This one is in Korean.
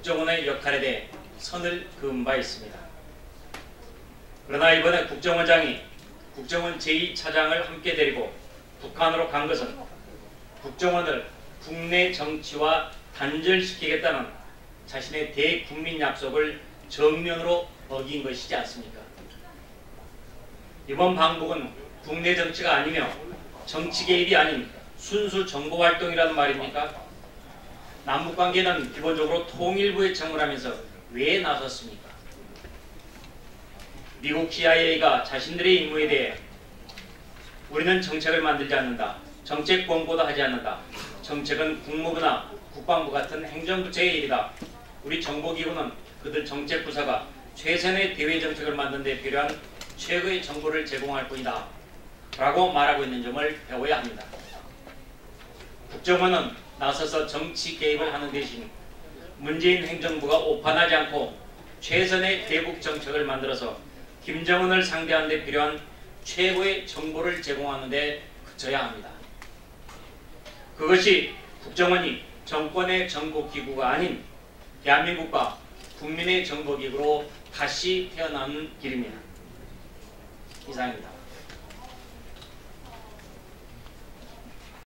국정원의 역할에 대해 선을 그은 바 있습니다. 그러나 이번에 국정원장이 국정원 제2차장을 함께 데리고 북한으로 간 것은 국정원을 국내 정치와 단절시키겠다는 자신의 대국민 약속을 정면으로 어긴 것이지 않습니까? 이번 방북은 국내 정치가 아니며 정치 개입이 아닌 순수 정보활동이라는 말입니까? 남북관계는 기본적으로 통일부에 청문하면서 왜 나섰습니까? 미국 CIA가 자신들의 임무에 대해 우리는 정책을 만들지 않는다, 정책 권고도 하지 않는다, 정책은 국무부나 국방부 같은 행정부처의 일이다, 우리 정보기구는 그들 정책부서가 최선의 대외 정책을 만드는 데 필요한 최고의 정보를 제공할 뿐이다 라고 말하고 있는 점을 배워야 합니다. 국정원은 나서서 정치 개입을 하는 대신 문재인 행정부가 오판하지 않고 최선의 대북 정책을 만들어서 김정은을 상대하는 데 필요한 최고의 정보를 제공하는 데 그쳐야 합니다. 그것이 국정원이 정권의 정보기구가 아닌 대한민국과 국민의 정보기구로 다시 태어나는 길입니다. 이상입니다.